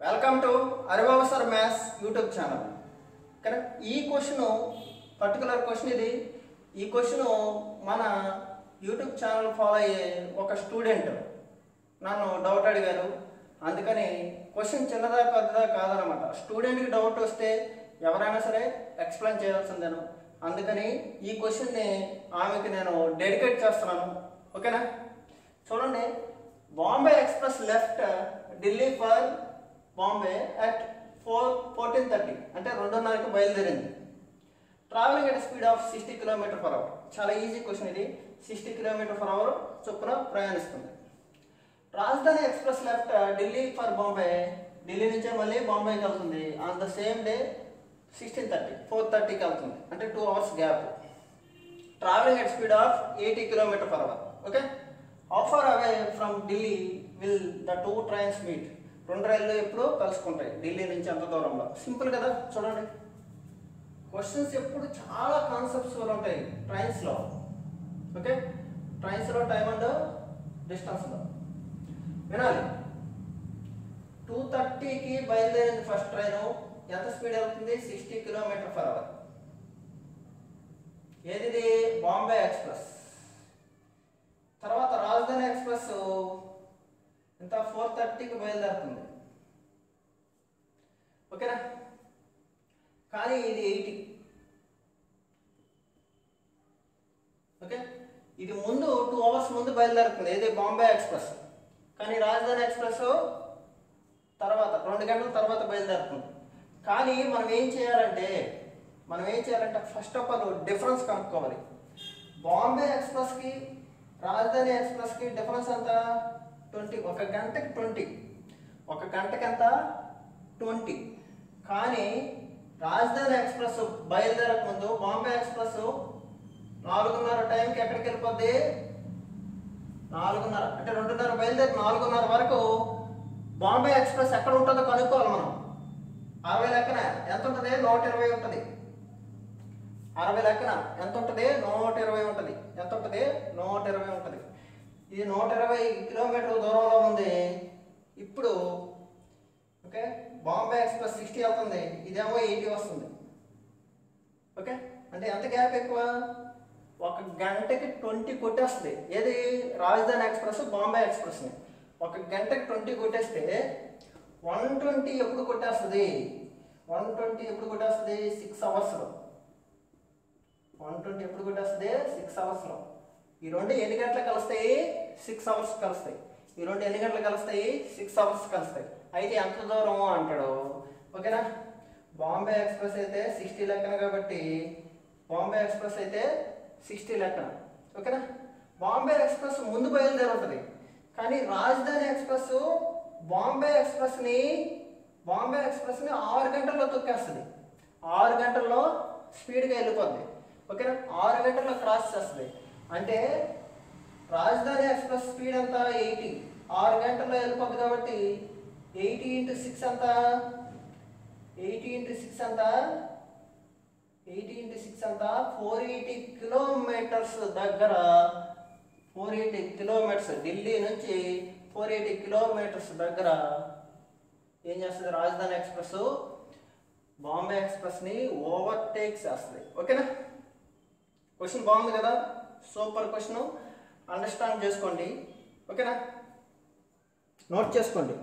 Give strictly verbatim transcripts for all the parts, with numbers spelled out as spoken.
Welcome to Aribabu sir maths YouTube channel. కానీ ఈ question particular question ఇది ఈ క్వశ్చన్ మన యూట్యూబ్ ఛానల్ ఫాలో అయ్యే ఒక స్టూడెంట్ నన్ను డౌట్ అడిగారు. అందుకని క్వశ్చన్ చిన్నదా పెద్దదా కాదనమాట. స్టూడెంట్కి డౌట్ వస్తే ఎవరైనా సరే ఎక్స్ప్లెయిన్ చేయాల్సిందేను. అందుకని ఈ క్వశ్చన్ని ఆమెకి నేను డెడికేట్ చేస్తున్నాను. ఓకేనా? చూడండి, Bombay express left Delhi for Bombay at four fourteen thirty అంటే రెండున్నరకి బయలుదేరింది. Travelling at speed of sixty kilometre per hour. చాలా ఈజీ క్వశ్చన్ ఇది. సిక్స్టీ కిలోమీటర్ పర్ అవర్ చొప్పున ప్రయాణిస్తుంది. Rajdhani express left Delhi for Bombay. Delhi నుంచే మళ్ళీ బాంబేకి వెళ్తుంది. On the same day sixteen thirty four థర్టీకి వెళ్తుంది, అంటే two hours gap. Travelling at speed of eighty kilometre per hour. Okay, how far away from Delhi will the two trains meet. రెండు రైళ్ళు ఎప్పుడు కలుసుకుంటాయి ఢిల్లీ నుంచి అంత దూరంలో. సింపుల్ కదా, చూడండి. క్వశ్చన్స్ ఎప్పుడు చాలా కాన్సెప్ట్స్ ఉంటాయి ట్రైన్స్లో. ఓకే, ట్రైన్స్లో టైం అండ్ డిస్టెన్స్లో వినాలి. టూ థర్టీకి బయలుదేరింది ఫస్ట్ ట్రైన్. ఎంత స్పీడ్ వెళ్తుంది? Sixty kilometre per hour. ఏది? బాంబే ఎక్స్ప్రెస్. తర్వాత రాజధాని ఎక్స్ప్రెస్ ఇంత ఫోర్ థర్టీకి బయలుదేరుతుంది. ఓకేనా? కానీ ఇది ఎయిటీ. ఓకే, ఇది ముందు టూ అవర్స్ ముందు బయలుదేరుతుంది. ఏది? బాంబే ఎక్స్ప్రెస్. కానీ రాజధాని ఎక్స్ప్రెస్ తర్వాత రెండు గంటల తర్వాత బయలుదేరుతుంది. కానీ మనం ఏం చేయాలంటే మనం ఏం చేయాలంటే ఫస్ట్ ఆఫ్ ఆల్ డిఫరెన్స్ కనుక్కోవాలి. బాంబే ఎక్స్ప్రెస్కి రాజధాని ఎక్స్ప్రెస్కి డిఫరెన్స్ ఎంత? ట్వంటీ. ఒక గంటకి ట్వంటీ. ఒక గంటకి ఎంత? ట్వంటీ. కానీ రాజధాని ఎక్స్ప్రెస్ బయలుదేరక ముందు బాంబే ఎక్స్ప్రెస్ నాలుగున్నర టైంకి ఎక్కడికి వెళ్ళిపోద్ది? నాలుగున్నర అంటే రెండున్నర బయలుదేరి నాలుగున్నర వరకు బాంబే ఎక్స్ప్రెస్ ఎక్కడ ఉంటుందో కనుక్కోవాలి మనం. అరవై లెక్కన ఎంత ఉంటుంది? నూట ఇరవై ఉంటుంది. అరవై లెక్కన ఎంత ఉంటుంది? నూట ఇరవై ఉంటుంది. ఎంత ఉంటుంది? నూట ఇరవై ఉంటుంది. ఇది నూట ఇరవై కిలోమీటర్ల దూరంలో ఉంది. ఇప్పుడు ఓకే, బాంబే ఎక్స్ప్రెస్ సిక్స్టీ వెళ్తుంది, ఇదేమో ఎయిటీ వస్తుంది. ఓకే, అంటే ఎంత గ్యాప్ ఎక్కువ? ఒక గంటకి ట్వంటీ కొట్టేస్తుంది. ఏది? రాజధాని ఎక్స్ప్రెస్ బాంబే ఎక్స్ప్రెస్ని ఒక గంటకి ట్వంటీ కొట్టేస్తే వన్ ట్వంటీ ఎప్పుడు కొట్టేస్తుంది? వన్ ట్వంటీ ఎప్పుడు కొట్టేస్తుంది? సిక్స్ అవర్స్లో. వన్ ట్వంటీ ఎప్పుడు కొట్టేస్తుంది? సిక్స్ అవర్స్లో. ఈ రెండు ఎన్ని గంటలకు కలుస్తాయి? సిక్స్ అవర్స్ కలుస్తాయి. ఈ రెండు ఎన్ని గంటలకు కలుస్తాయి? సిక్స్ అవర్స్ కలుస్తాయి. అయితే ఎంత దూరం అంటాడు. ఓకేనా? బాంబే ఎక్స్ప్రెస్ అయితే సిక్స్టీ లెక్కన, కాబట్టి బాంబే ఎక్స్ప్రెస్ అయితే సిక్స్టీ లెక్కన. ఓకేనా? బాంబే ఎక్స్ప్రెస్ ముందు బయలుదేరి ఉంటుంది. కానీ రాజధాని ఎక్స్ప్రెస్ బాంబే ఎక్స్ప్రెస్ని బాంబే ఎక్స్ప్రెస్ని ఆరు గంటల్లో తొక్కేస్తుంది. ఆరు గంటల్లో స్పీడ్గా వెళ్ళిపోద్ది. ఓకేనా? ఆరు గంటల్లో క్రాస్ చేస్తుంది. అంటే రాజధాని ఎక్స్ప్రెస్ స్పీడ్ అంతా ఎయిటీ. ఆరు గంటల్లో వెళ్ళిపోద్ది కాబట్టి ఎయిటీ ఇంటూ సిక్స్ అంతా ఎయిటీ ఇంటూ సిక్స్ అంతా ఎయిటీ ఇంటూ సిక్స్ అంతా ఫోర్ ఎయిటీ కిలోమీటర్స్ దగ్గర ఫోర్ ఎయిటీ కిలోమీటర్స్ ఢిల్లీ నుంచి ఫోర్ ఎయిటీ కిలోమీటర్స్ దగ్గర ఏం చేస్తుంది? రాజధాని ఎక్స్ప్రెస్ బాంబే ఎక్స్ప్రెస్ని ఓవర్టేక్ చేస్తుంది. ఓకేనా? క్వశ్చన్ బాగుంది కదా? Super question. అండర్స్టాండ్ చేసుకోండి. ఓకేనా? నోట్ చేసుకోండి.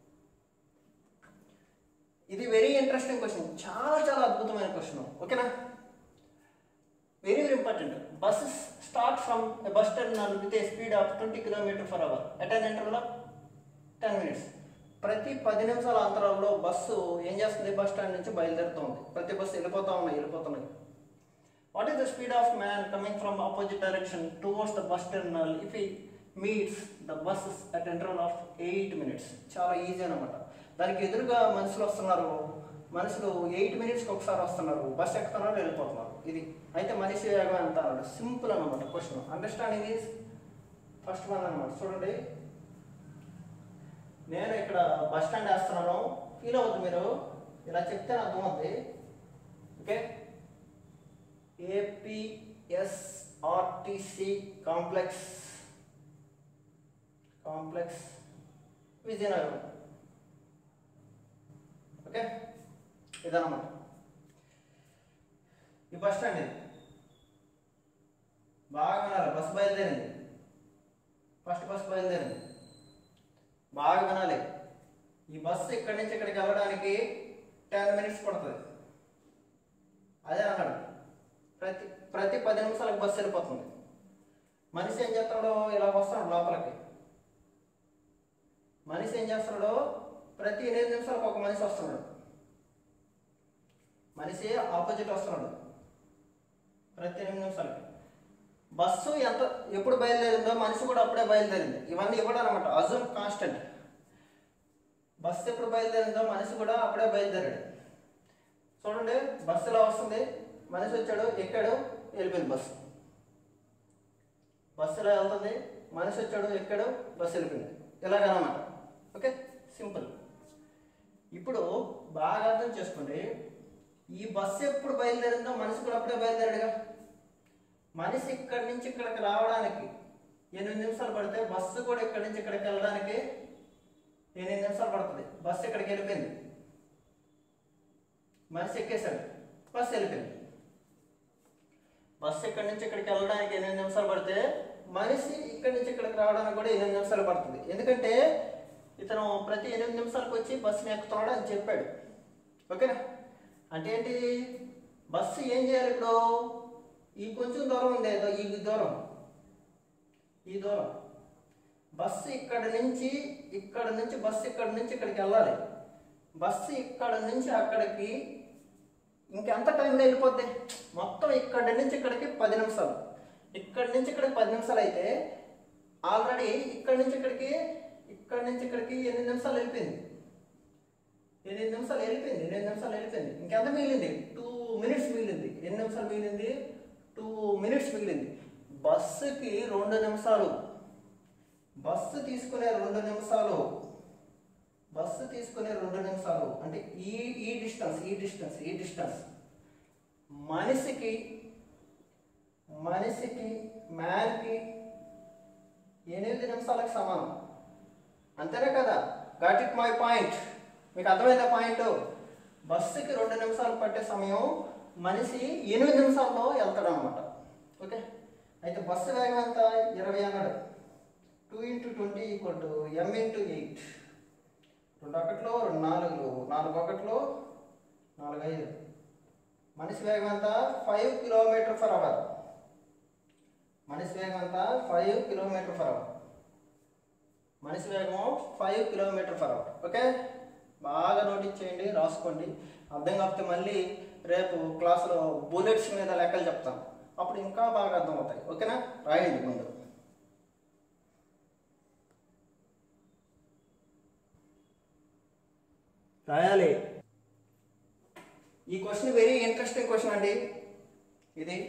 ఇది వెరీ ఇంట్రెస్టింగ్ క్వశ్చన్. చాలా చాలా అద్భుతమైన క్వశ్చన్. ఓకేనా? Very very important. Buses start from a bus terminal with a speed of twenty kilometre per hour at an interval of ten minutes. ప్రతి పది నిమిషాల అంతరాల్లో బస్సు ఏం చేస్తుంది? బస్ స్టాండ్ నుంచి బయలుదేరుతుంది. ప్రతి బస్సు వెళ్ళిపోతా ఉన్నాయి వెళ్ళిపోతున్నాయి what is the speed of man coming from opposite direction towards the bus terminal if he meets the buses at interval of eight minutes. చాలా ఈజీ అనమాట. దానికి ఎదురుగా మనుషులు వస్తున్నారు. మనుషులు ఎయిట్ మినిట్స్కి ఒకసారి వస్తున్నారు. బస్ ఎక్కుతున్నారు, వెళ్ళిపోతున్నారు. ఇది అయితే మనిషి వేగం ఎంత అన్నాడు. సింపుల్ అనమాట question. Understanding is first one అనమాట. చూడండి, నేను ఇక్కడ బస్ స్టాండ్ వేస్తున్నాను. ఫీల్ అవుతుంది మీరు, ఇలా చెప్తే అర్థమవుతుంది. Okay, APSRTC complex complex Vizianagaram. Okay, ఇదన్నమాట ఈ బస్ స్టాండ్. ఇది బాగా వినాలి. బస్సు బయలుదేరింది, ఫస్ట్ బస్సు బయలుదేరింది. బాగా వినాలి. ఈ బస్సు ఇక్కడి నుంచి ఇక్కడికి వెళ్ళడానికి టెన్ మినిట్స్ పడుతుంది. అదే అన్నాడు, ప్రతి ప్రతి పది నిమిషాలకు బస్సు వెళ్ళిపోతుంది. మనిషి ఏం చేస్తాడో ఇలా వస్తాడు లోపలికి. మనిషి ఏం చేస్తున్నాడో ప్రతి ఎనిమిది నిమిషాలకు ఒక మనిషి వస్తున్నాడు. మనిషి ఆపోజిట్ వస్తున్నాడు ప్రతి ఎనిమిది నిమిషాలకి. బస్సు ఎంత ఎప్పుడు బయలుదేరిందో మనిషి కూడా అప్పుడే బయలుదేరింది. ఇవన్నీ ఇవ్వడం అనమాట, అజూమ్ కాన్స్టెంట్. బస్సు ఎప్పుడు బయలుదేరిందో మనిషి కూడా అప్పుడే బయలుదేరాడు. చూడండి, బస్సు ఇలా వస్తుంది, మనిషి వచ్చాడు, ఎక్కాడు, వెళ్ళిపోయింది బస్సు. బస్సు ఇలా వెళ్తుంది, మనిషి వచ్చాడు, ఎక్కాడు, బస్సు వెళ్ళిపోయింది. ఇలాగనమాట. Okay, simple. ఇప్పుడు బాగా అర్థం చేసుకోండి, ఈ బస్సు ఎప్పుడు బయలుదేరిందో మనిషి కూడా అప్పుడే బయలుదేరాడుగా. మనిషి ఇక్కడి నుంచి ఇక్కడికి రావడానికి ఎనిమిది నిమిషాలు పడితే బస్సు కూడా ఇక్కడి నుంచి ఇక్కడికి వెళ్ళడానికి ఎనిమిది నిమిషాలు పడుతుంది. బస్సు ఇక్కడికి వెళ్ళిపోయింది, మనిషి ఎక్కేశాడు, బస్సు వెళ్ళిపోయింది. బస్సు ఇక్కడి నుంచి ఇక్కడికి వెళ్ళడానికి ఎనిమిది నిమిషాలు పడితే మనిషి ఇక్కడి నుంచి ఇక్కడికి రావడానికి కూడా ఎనిమిది నిమిషాలు పడుతుంది. ఎందుకంటే ఇతను ప్రతి ఎనిమిది నిమిషాలకు వచ్చి బస్సుని ఎక్కుతున్నాడు అని చెప్పాడు. ఓకేనా? అంటే ఏంటి, బస్సు ఏం చేయాలి ఇప్పుడు? ఈ కొంచెం దూరం ఉంది, ఈ దూరం, ఈ దూరం బస్సు ఇక్కడ నుంచి ఇక్కడ నుంచి బస్సు ఇక్కడ నుంచి ఇక్కడికి వెళ్ళాలి. బస్సు ఇక్కడ నుంచి అక్కడికి ఇంకెంత టైంలో వెళ్ళిపోద్ది? మొత్తం ఇక్కడి నుంచి ఇక్కడికి పది నిమిషాలు, ఇక్కడి నుంచి ఇక్కడికి పది నిమిషాలు అయితే ఆల్రెడీ ఇక్కడి నుంచి ఇక్కడికి ఇక్కడి నుంచి ఇక్కడికి ఎనిమిది నిమిషాలు వెళ్ళిపోయింది. ఎనిమిది నిమిషాలు వెళ్ళిపోయింది ఎనిమిది నిమిషాలు వెళ్ళిపోయింది ఇంకెంత మిగిలింది? టూ మినిట్స్ మిగిలింది. ఎన్ని నిమిషాలు మిగిలింది? టూ మినిట్స్ మిగిలింది. బస్సుకి రెండు నిమిషాలు, బస్సు తీసుకునే రెండు నిమిషాలు, బస్సు తీసుకునే రెండు నిమిషాలు అంటే ఈ ఈ డిస్టెన్స్ ఈ డిస్టెన్స్ ఈ డిస్టెన్స్ మనిషికి మనిషికి మ్యాన్కి ఎనిమిది నిమిషాలకు సమానం. అంతేనే కదా? Got it my point? మీకు అర్థమైందా పాయింట్? బస్సుకి రెండు నిమిషాలు పట్టే సమయం మనిషి ఎనిమిది నిమిషాల్లో వెళ్తాడు అనమాట. ఓకే, అయితే బస్సు వేగం ఎంత? ఇరవై అన్నాడు. Two into twenty equal to M into eight. రెండు ఒకటిలో రెండు నాలుగులు, నాలుగు ఒకటిలో నాలుగు ఐదు. మనిషి వేగం ఎంత? Five kilometre per hour. మనిషి వేగం ఎంత? Five kilometre per hour. మనిషి వేగం five kilometre per hour. Okay, బాగా నోటీస్ చేయండి, రాసుకోండి. అర్థం కాకపోతే మళ్ళీ రేపు క్లాసులో బుల్లెట్స్ మీద లెక్కలు చెప్తాను, అప్పుడు ఇంకా బాగా అర్థమవుతాయి. ఓకేనా? రాయండి ముందు. రాయాలి. ఈ క్వశ్చన్ వెరీ ఇంట్రెస్టింగ్ క్వశ్చన్ అండి. ఇది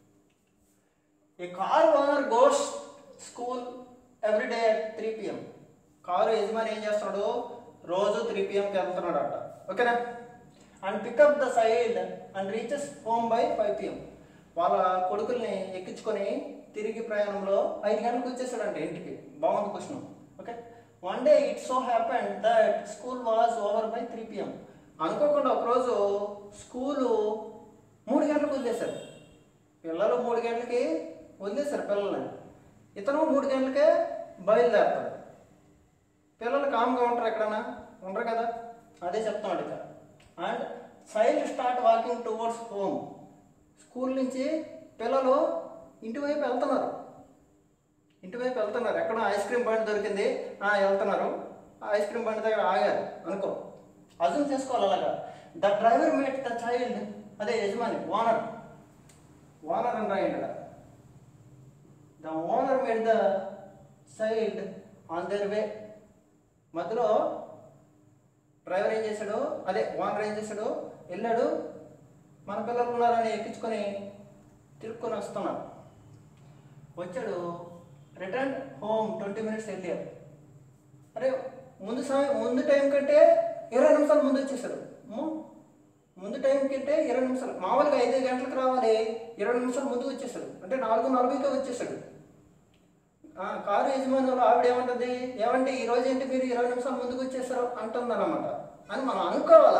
a car owner goes school every day at three PM. Car యజమాని ఏం చేస్తున్నాడు? రోజు త్రీ పిఎంకి వెళ్తున్నాడు అంట. ఓకేనా? And pickup the child and reaches home by five PM. వాళ్ళ కొడుకుల్ని ఎక్కించుకొని తిరిగి ప్రయాణంలో ఐదు గంటలకు వచ్చేసాడంట ఇంటికి. బాగుంది question. Okay, one day it so happened that school was over by three PM. అనుకోకుండా ఒకరోజు స్కూలు మూడు గంటలకు వదిలేశారు. పిల్లలు మూడు గంటలకి వదిలేశారు పిల్లల్ని. ఇతను మూడు గంటలకే బయలుదేరతాడు. పిల్లలు కామ్గా ఉంటారు ఎక్కడన్నా? ఉండరు కదా. అదే చెప్తాడు ఇక. And child start walking towards home. School నుంచి పిల్లలు ఇంటివైపు వెళ్తున్నారు. ఇంటివైపు వెళ్తున్నారు. ఎక్కడ ఐస్ క్రీమ్ బండి దొరికింది, వెళ్తున్నారు. ఆ ఐస్ క్రీమ్ బండి దగ్గర ఆగారు అనుకో. అజూమ్ చేసుకోవాలి అలాగా. The driver met the child, అదే యజమాని, ఓనర్, ఓనర్ అని రాయండి. The owner met the child on their way. మధ్యలో డ్రైవర్ ఏం చేశాడు, అదే ఓనర్ ఏం చేశాడు, వెళ్ళాడు, మన పిల్లలు ఉన్నారని ఎక్కించుకొని తిరుక్కొని వస్తున్నాడు. వచ్చాడు, రిటర్న్ హోమ్ ట్వంటీ మినిట్స్ వెళ్ళారు. అరే ముందు సమయం ముందు టైం కంటే ఇరవై నిమిషాలు ముందు వచ్చేసాడు. ముందు టైం కంటే ఇరవై నిమిషాలు, మామూలుగా ఐదు గంటలకు రావాలి, ఇరవై నిమిషాలు ముందుకు వచ్చేసాడు. అంటే నాలుగు నలభైకే వచ్చేసాడు. కారు యజమాని ఆవిడ ఏమంటుంది, ఏమంటే ఈరోజు ఏంటి మీరు ఇరవై నిమిషాలు ముందుకు వచ్చేసారు అంటుందన్నమాట అని మనం అనుకోవాలా.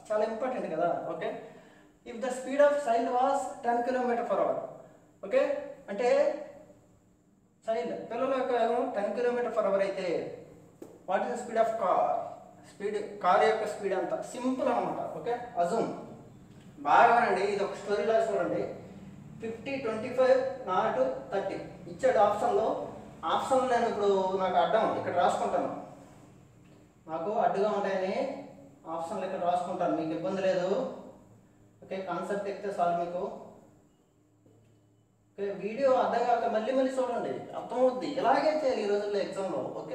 చాలా ఇంపార్టెంట్ కదా. Okay, if the speed of child was ten kilometer per hour. Okay, అంటే చైల్డ్ పిల్లల యొక్క వేగం టెన్ కిలోమీటర్ పర్ అవర్ అయితే what is the speed of car? Speed car యొక్క స్పీడ్ అంత సింపుల్ అనమాట. ఓకే, అజూమ్ బాగానండి. ఇది ఒక స్టోరీ లాగా చూడండి. Fifty twenty five not thirty ఇచ్చాడు ఆప్షన్లో. ఆప్షన్ నేను ఇప్పుడు నాకు అడ్డం ఇక్కడ రాసుకుంటాను, నాకు అడ్డుగా ఉంటాయని ఆప్షన్లు ఇక్కడ రాసుకుంటాను, మీకు ఇబ్బంది లేదు. ఓకే, కాన్సెప్ట్ ఎక్కితే చాలు మీకు. ఓకే, వీడియో అర్థం కాక మళ్ళీ మళ్ళీ చూడండి, అర్థమవుద్ది. ఇలాగే చేయాలి ఈ రోజుల్లో ఎగ్జామ్లో. ఓకే,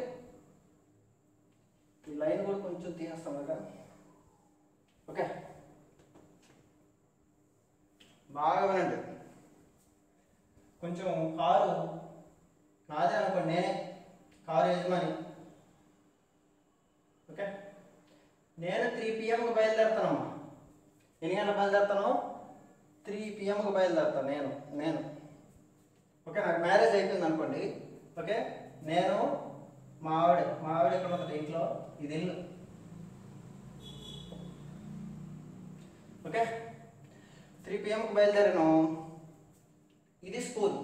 ఈ లైన్ కూడా కొంచెం తీసేస్తాం కదా. ఓకే, బాగా వినండి. కొంచెం కారు నాదే అనుకోండి, నేనే కారు యజమాని. ఓకే, నేను త్రీ పిఎంకి బయలుదేరుతానమ్మా. ఎన్ని గంటలకు బయలుదేరుతాను? త్రీ పిఎంకి బయలుదేరుతాను నేను నేను ఓకే, నాకు మ్యారేజ్ అయిపోయింది అనుకోండి. ఓకే, నేను మా ఆవిడ మా ఆవిడ ఎక్కడ ఉంటుంది? ఇంట్లో, ఇది ఇల్లు. ఓకే, త్రీ పిఎంకి బయలుదేరాను. ఇది స్కూల్,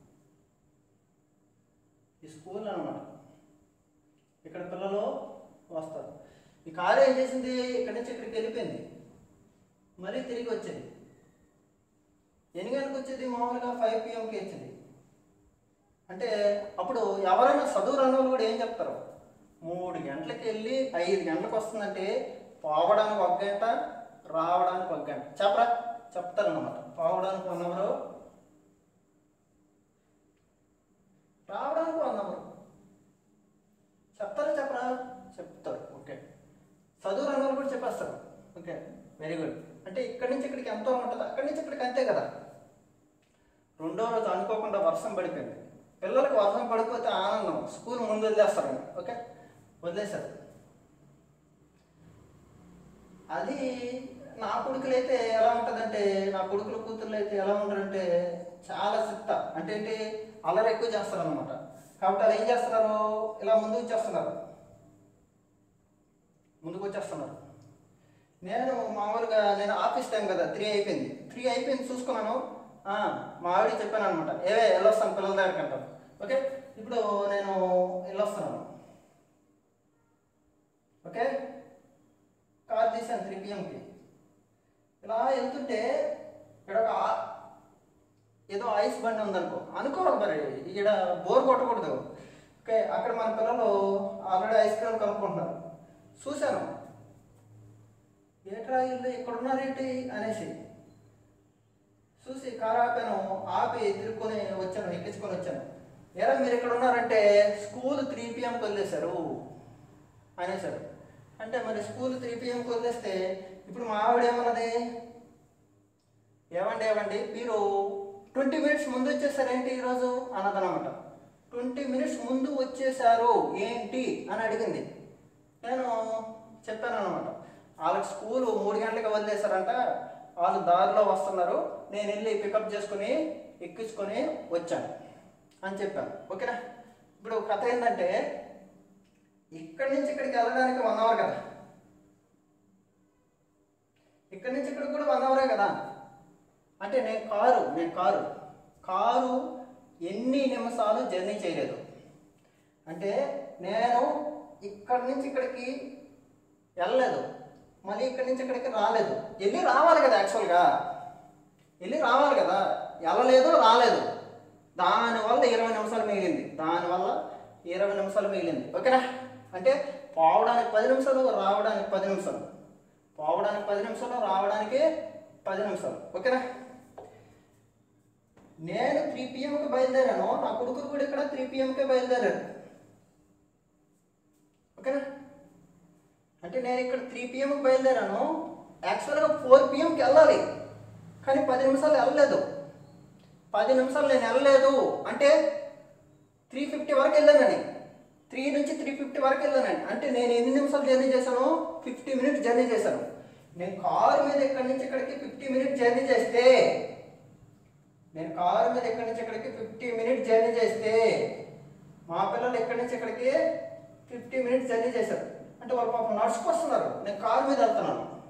ఈ స్కూల్ అనమాట. ఇక్కడ పిల్లలు వస్తారు. ఈ కారు ఏం చేసింది? ఇక్కడి నుంచి ఇక్కడికి వెళ్ళిపోయింది, మళ్ళీ తిరిగి వచ్చేది. ఎన్ని గంటలకు వచ్చేది? మామూలుగా ఫైవ్ పిఎంకి వచ్చింది. అంటే అప్పుడు ఎవరైనా చదువు రాని వాళ్ళు కూడా ఏం చెప్తారు? మూడు గంటలకి వెళ్ళి ఐదు గంటలకు వస్తుందంటే పోవడానికి ఒక గంట, రావడానికి ఒక గంట. చెప్పరా? చెప్తారన్నమాట. పోవడానికి వన్ అవరు, రావడానికి వన్ అవరు. చెప్తారా చెప్పరా? చెప్తారు. ఓకే, చదువు రాని వాళ్ళు కూడా చెప్పేస్తారు. Okay, very good. అంటే ఇక్కడి నుంచి ఇక్కడికి ఎంతో ఉంటుంది, అక్కడి నుంచి ఇక్కడికి అంతే కదా. రెండో రోజు అనుకోకుండా వర్షం పడిపోయింది. పిల్లలకు వర్షం పడిపోతే ఆనందం, స్కూల్ ముందు వదిలేస్తారండి. ఓకే, వదిలేశారు. అది నా కొడుకులు అయితే ఎలా ఉంటుందంటే, నా కొడుకుల కూతుర్లు అయితే ఎలా ఉంటారంటే చాలా సిత్త. అంటే ఏంటి? అల్లరి ఎక్కువ చేస్తారు అనమాట. కాబట్టి వాళ్ళు ఏం చేస్తున్నారు? ఇలా ముందుకు వచ్చేస్తున్నారు, ముందుకు వచ్చేస్తున్నారు. నేను మామూలుగా నేను ఆఫీస్ టైం కదా, త్రీ అయిపోయింది త్రీ అయిపోయింది చూసుకున్నాను. మా ఆవిడకి చెప్పాను అనమాట, ఏవే వెళ్ళొస్తాను పిల్లల దగ్గరికి అంటాను. ఓకే, ఇప్పుడు నేను వెళ్ళొస్తున్నాను. ఓకే, కార్ తీసాను త్రీ పిఎంకి. ఇలా వెళ్తుంటే ఇక్కడ ఒక ఏదో ఐస్ బండి ఉందనుకో అనుకోవాలి, మరి ఇక్కడ బోర్ కొట్టకూడదు. ఓకే, అక్కడ మన పిల్లలు ఆల్రెడీ ఐస్ క్రీమ్ కనుక్కుంటున్నారు. చూశాను, ఏట్రా ఇల్లు ఇక్కడ ఉన్నారేంటి అనేసి చూసి కారు ఆపాను. ఆపి తిరుక్కొని వచ్చాను, ఎక్కించుకొని వచ్చాను. ఎరా మీరు ఇక్కడ ఉన్నారంటే స్కూల్ త్రీ పిఎంకి వదిలేశారు అనేసారు. అంటే మరి స్కూల్ త్రీ పిఎంకి వదిలేస్తే ఇప్పుడు మా ఆవిడ ఏమన్నది? ఏమండి ఏమండి మీరు ట్వంటీ మినిట్స్ ముందు వచ్చేసారేంటి ఈరోజు అన్నదనమాట. ట్వంటీ మినిట్స్ ముందు వచ్చేసారు ఏంటి అని అడిగింది. నేను చెప్పాను అనమాట, వాళ్ళకి స్కూలు మూడు గంటలకు వదిలేశారంట, వాళ్ళు దారిలో వస్తున్నారు, నేను వెళ్ళి పికప్ చేసుకుని ఎక్కించుకొని వచ్చాను అని చెప్పాను. ఓకేనా? ఇప్పుడు కథ ఏంటంటే ఇక్కడి నుంచి ఇక్కడికి వెళ్ళడానికి వన్ అవర్ కదా, ఇక్కడి నుంచి ఇక్కడికి కూడా వన్ అవరే కదా. అంటే నేను కారు నేను కారు కారు ఎన్ని నిమిషాలు జర్నీ చేయలేదు. అంటే నేను ఇక్కడి నుంచి ఇక్కడికి వెళ్ళలేదు, మళ్ళీ ఇక్కడి నుంచి ఇక్కడికి రాలేదు. వెళ్ళి రావాలి కదా, యాక్చువల్గా వెళ్ళి రావాలి కదా, వెళ్ళలేదు రాలేదు. దానివల్ల ఇరవై నిమిషాలు మిగిలింది దానివల్ల ఇరవై నిమిషాలు మిగిలింది ఓకేనా? అంటే పోవడానికి పది నిమిషాలు, రావడానికి పది నిమిషాలు, పోవడానికి పది నిమిషాలు, రావడానికి పది నిమిషాలు. ఓకేనా? నేను త్రీ పిఎంకి బయలుదేరాను, నా కొడుకులు కూడా ఇక్కడ త్రీ పిఎంకే బయలుదేరారు. ఓకేనా? అంటే నేను ఇక్కడ త్రీ పిఎంకి బయలుదేరాను, యాక్చువల్గా ఫోర్ పిఎంకి వెళ్ళాలి, కానీ పది నిమిషాలు వెళ్ళలేదు. పది నిమిషాలు నేను వెళ్ళలేదు అంటే త్రీ ఫిఫ్టీ వరకు వెళ్ళానని, త్రీ నుంచి త్రీ ఫిఫ్టీ వరకు వెళ్ళానండి. అంటే నేను ఎన్ని నిమిషాలు జర్నీ చేశాను? ఫిఫ్టీ మినిట్స్ జర్నీ చేశాను. నేను కారు మీద ఇక్కడి నుంచి ఇక్కడికి ఫిఫ్టీ మినిట్స్ జర్నీ చేస్తే నేను కారు మీద ఇక్కడి నుంచి ఇక్కడికి ఫిఫ్టీ మినిట్స్ జర్నీ చేస్తే మా పిల్లలు ఇక్కడి నుంచి ఇక్కడికి ఫిఫ్టీ మినిట్స్ జర్నీ చేశారు. అంటే వాళ్ళు పాపం నడుచుకొస్తున్నారు, నేను కారు మీద వెళ్తున్నాను.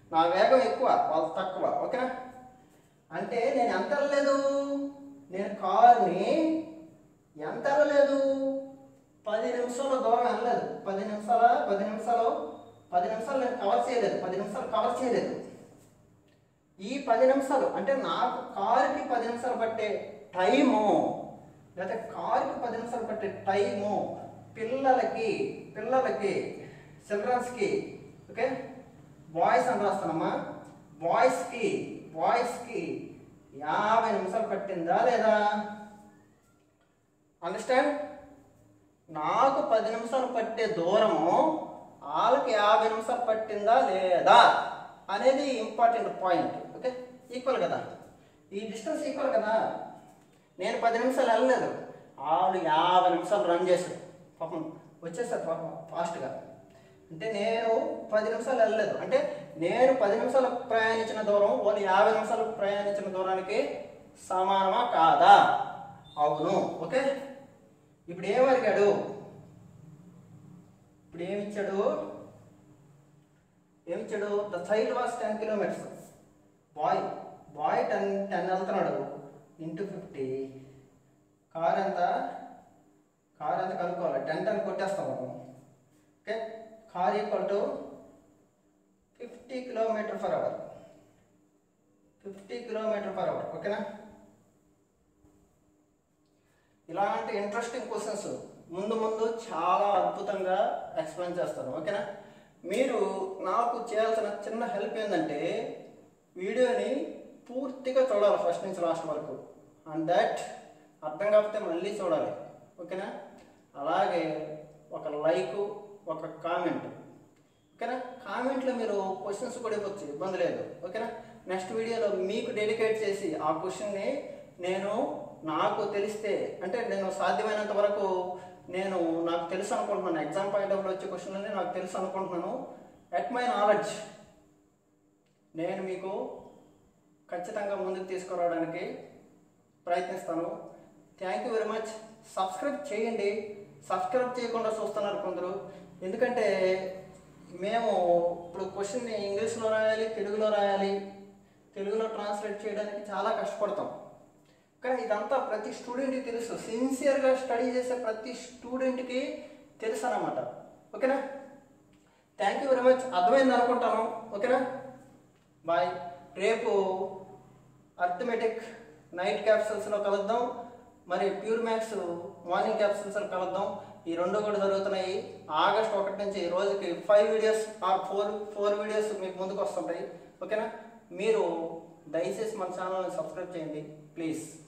నా వేగం ఎక్కువ, వాళ్ళు తక్కువ. ఓకేనా? అంటే నేను ఎంత వెళ్ళలేదు, నేను కారుని ఎంత వెళ్ళలేదు, పది నిమిషాల దూరం వెళ్ళలేదు. పది నిమిషాల పది నిమిషాలు పది నిమిషాలు నేను కవర్ చేయలేదు, పది నిమిషాలు కవర్ చేయలేదు. ఈ పది నిమిషాలు అంటే నాకు కారుకి పది నిమిషాలు పట్టే టైము, లేదా కారుకి పది నిమిషాలు పట్టే టైము పిల్లలకి పిల్లలకి చిల్డ్రన్స్కి, ఓకే, బాయ్స్ అని రాస్తానమ్మా, బాయ్స్కి బాయ్స్కి యాభై నిమిషాలు పట్టిందా లేదా? అండర్స్టాండ్? నాకు పది నిమిషాలు పట్టే దూరము వాళ్ళకి యాభై నిమిషాలు పట్టిందా లేదా అనేది ఇంపార్టెంట్ పాయింట్. ఓకే, ఈక్వల్ కదా, ఈ డిస్టెన్స్ ఈక్వల్ కదా. నేను పది నిమిషాలు వెళ్ళలేదు, వాళ్ళు యాభై నిమిషాలు రన్ చేశారు, పాపం వచ్చేసారు పాపం ఫాస్ట్గా. అంటే నేను పది నిమిషాలు వెళ్ళలేదు, అంటే నేను పది నిమిషాలు ప్రయాణించిన దూరం వాళ్ళు యాభై నిమిషాలు ప్రయాణించిన దూరానికి సమానమా కాదా? అవును. ఓకే, ఇప్పుడు ఏం అడిగాడు, ఇప్పుడు ఏమిచ్చాడు ఏమిచ్చాడు the child was ten kilometers, boy boy ten ten వెళ్తున్నాడు ఇంటూ ఫిఫ్టీ, కార్ ఎంత కార్ ఎంత కనుక్కోవాలి, టెన్ టెన్ కొట్టేస్తాం మనం. Okay, car equal to fifty kilometer per hour, fifty kilometer per hour. ఓకేనా? ఇలాంటి ఇంట్రెస్టింగ్ క్వశ్చన్స్ ముందు ముందు చాలా అద్భుతంగా ఎక్స్ప్లెయిన్ చేస్తాను. ఓకేనా? మీరు నాకు చేయాల్సిన చిన్న హెల్ప్ ఏంటంటే వీడియోని పూర్తిగా చూడాలి ఫస్ట్ నుంచి లాస్ట్ వరకు, అండ్ దట్ అర్థం కాకపోతే మళ్ళీ చూడాలి. ఓకేనా? అలాగే ఒక లైక్, ఒక కామెంట్. ఓకేనా? కామెంట్లో మీరు క్వశ్చన్స్ కూడా ఇవ్వచ్చు, ఇబ్బంది లేదు. ఓకేనా? నెక్స్ట్ వీడియోలో మీకు డెడికేట్ చేసి ఆ క్వశ్చన్ని నేను నాకు తెలిస్తే, అంటే నేను సాధ్యమైనంత వరకు నేను నాకు తెలుసు అనుకుంటున్నాను, ఎగ్జామ్ పాయింట్ ఆఫ్ వచ్చే క్వశ్చన్లని నాకు తెలుసు అనుకుంటున్నాను, ఎట్ మై నాలెడ్జ్ నేను మీకు ఖచ్చితంగా ముందుకు తీసుకురావడానికి ప్రయత్నిస్తాను. Thank you very much. Subscribe చేయండి. సబ్స్క్రైబ్ చేయకుండా చూస్తున్నారు కొందరు, ఎందుకంటే మేము ఇప్పుడు క్వశ్చన్ని ఇంగ్లీష్లో రాయాలి, తెలుగులో రాయాలి, తెలుగులో ట్రాన్స్లేట్ చేయడానికి చాలా కష్టపడతాం. కానీ ఇదంతా ప్రతి స్టూడెంట్కి తెలుసు, సిన్సియర్గా స్టడీ చేసే ప్రతి స్టూడెంట్కి తెలుసు అన్నమాట. ఓకేనా? Thank you very much. అర్థమైంది అనుకుంటాను. ఓకేనా? బాయ్. రేపు అర్థమెటిక్ నైట్ క్యాప్సూల్స్లో కలుద్దాం, మరి ప్యూర్ మ్యాథ్స్ మార్నింగ్ క్యాప్సూల్స్లో కలుద్దాం. ఈ రెండు కూడా జరుగుతున్నాయి. ఆగస్ట్ ఒకటి నుంచి రోజుకి five videos or four four videos మీకు ముందుకు వస్తుంటాయి. ఓకేనా? మీరు దయచేసి మన ఛానల్ని సబ్స్క్రైబ్ చేయండి ప్లీజ్.